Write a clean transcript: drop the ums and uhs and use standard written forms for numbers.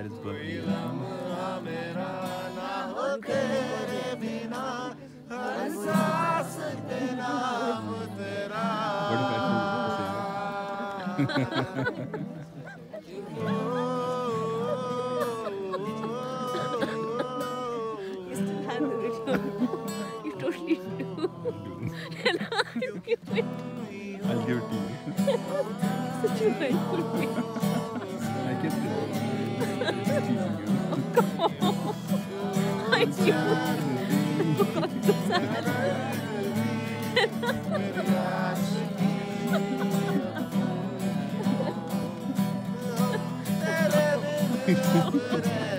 That is good. What if I You still have the video. You totally do. And I'll give it. I'll give it to you. Such a mindful face. I guess I do. God, so sad. teasing you.